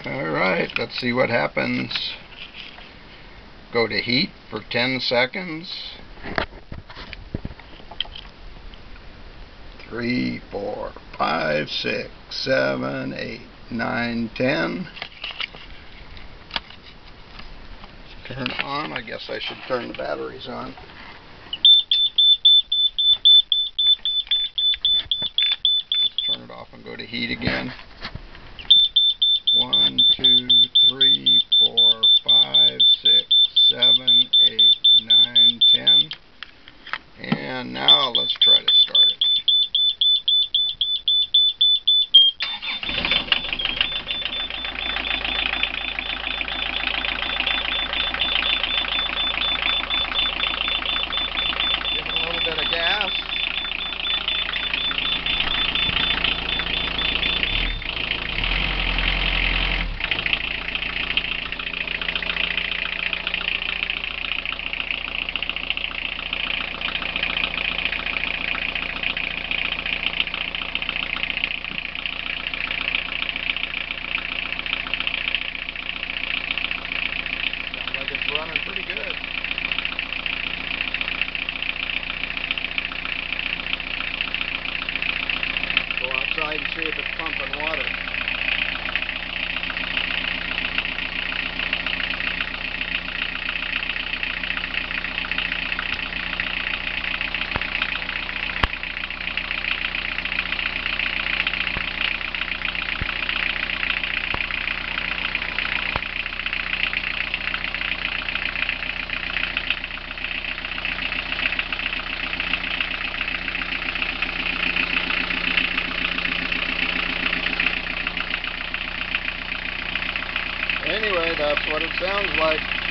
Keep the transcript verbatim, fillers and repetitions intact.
Alright, let's see what happens. Go to heat for ten seconds. Three, four, five, six, seven, eight, nine, ten. Turn on. I guess I should turn the batteries on. Let's turn it off and go to heat again. One, two, three, four, five, six, seven, eight, nine, ten. And now let's try to start it. Give it a little bit of gas. It's running pretty good. Go outside and see if it's pumping water. Anyway, that's what it sounds like.